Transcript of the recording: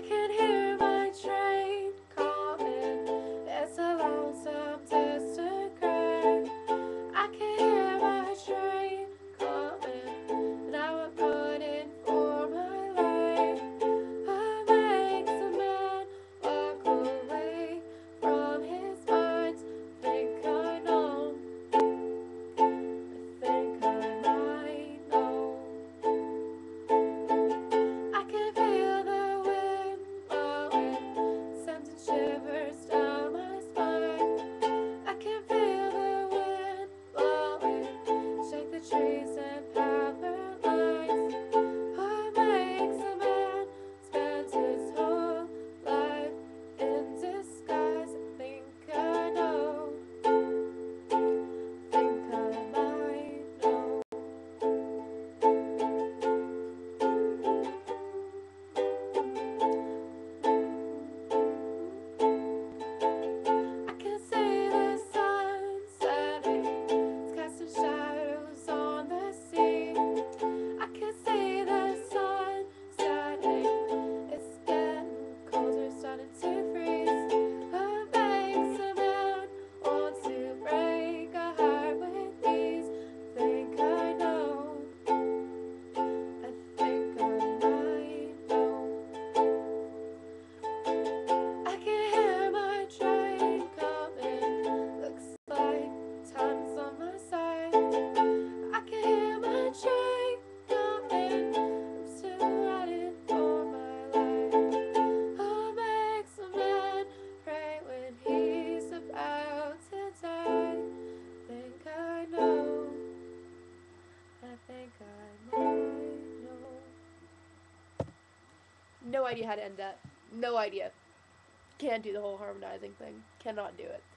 can hear my train coming. It's a lonesome distant cry. I can hear my train coming. Now I'm running for my life. What makes a man walk away from his mind? Think I know. I think I might know. I can feel the wind blowing, sending shivers down my spine. I can feel the wind blowing, shake the trees and power lines. What makes a man spend his whole life in disguise? I think I know, think I might know. I can see the sun setting, it's casting shadows on the sea. I can see the sun setting, it's getting colder, starting to freeze. What makes a man want to break a heart with ease? Think I know, I think I might know. I can hear my train coming. Looks like time's on my side. I can hear my train coming. I'm still running for my life. What makes a man pray when he's about to die? Think I know. I think I might know. No idea how to end that. No idea. Can't do the whole harmonizing thing. Cannot do it.